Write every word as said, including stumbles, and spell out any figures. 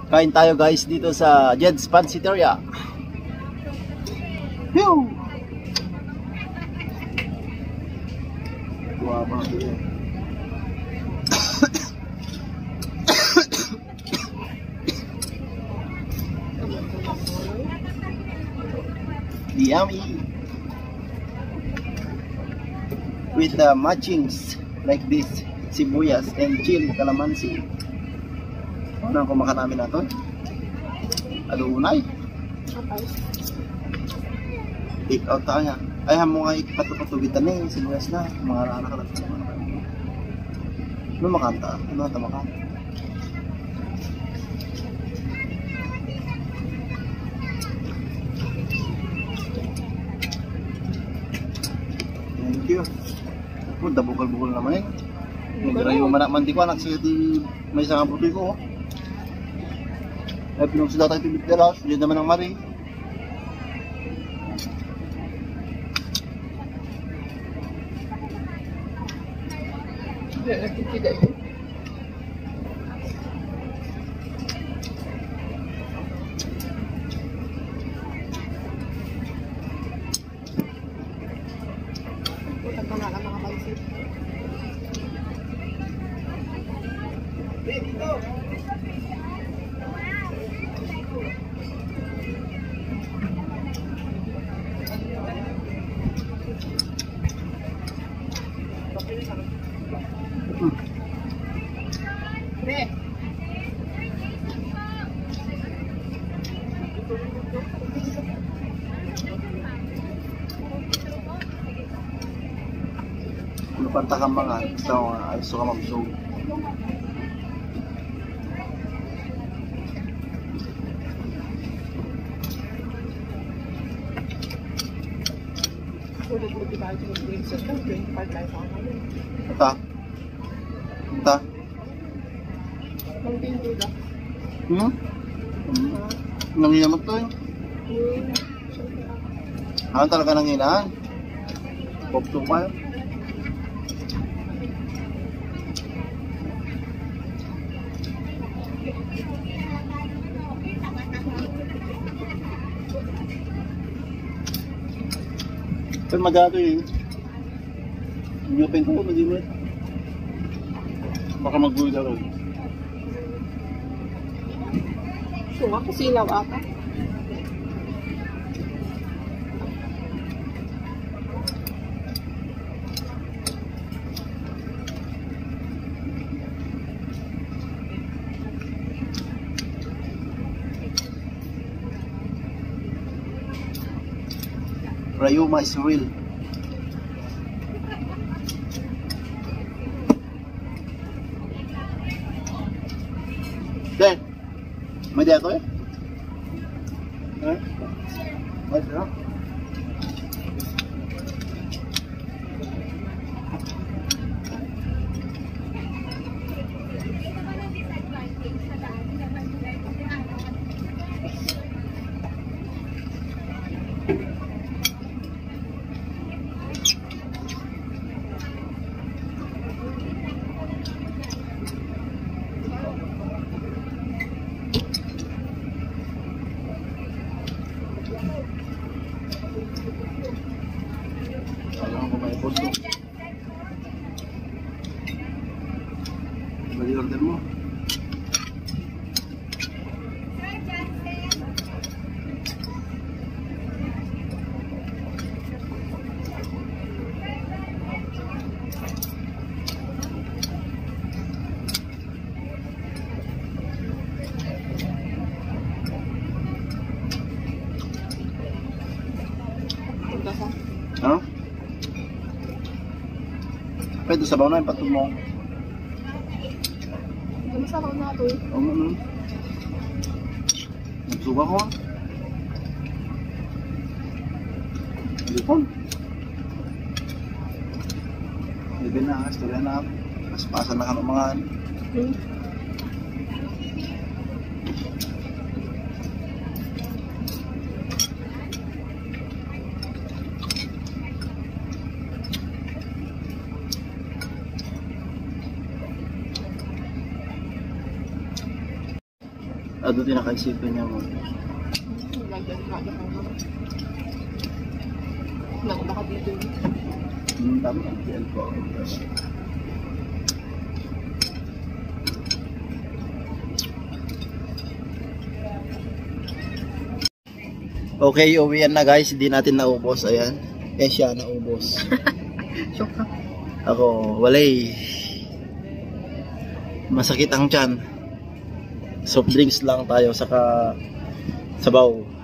Kain tayo guys dito sa Jed's Pansiteria. Pew! Wow, yummy! With the matchings like this, sibuyas and chili, calamansi. Ano ang kumakan namin na ito? Alunay. Take out tayo. Ay, hamo nga ipatupatugitan na eh. Sibuyas na. Mga anak ka lang. Ano makanta? Ano ito makanta? Thank you. Oh, dabukal-bukal naman eh. Nagirayo manak-manti ko. Anak siya di may isang putoy ko. Ay, pinagsuda tayo tibit delas. Diyan naman ang mari. Hindi, nakikita yun. Putak ka nga lang mga pansit. Dito! Hmm. Pre. Ano panta ka mga gusto ko gusto ka mag-show. Sulit mo diba ito yung green set lang, twenty-five life ako ngayon. Ata? Ata? Mang tinto ba? Hmm? Nanginamot to eh. Ano talaga nanginaan? Pop-to pa yun. Pero magato eh. Hindi ko pinto ko, hindi mo eh. Baka mag-buwi na rin. So, ako silaw ata. Rayuma is real. Dad, may di ako eh? Eh? May di ako? Alam ko may puso. Bali order mo. Ano? Pwede sabaw na yung patog mo. Hindi masabaw na ito eh. Oo, ano? Nagsuba ko. Hindi po. Hindi na, istorya na. Paspasan na ka ng mga... Hmm. Ano tinakaisipin niya mo? Lagyan ka na ako. Nang baka dito. Hmm, tama ang T L ko. Okay, uwian na guys. Hindi natin naubos. Ayan. Eh siya naubos. Shock ka. Ako, walay. Masakit ang tiyan. Soft drinks lang tayo saka sabaw.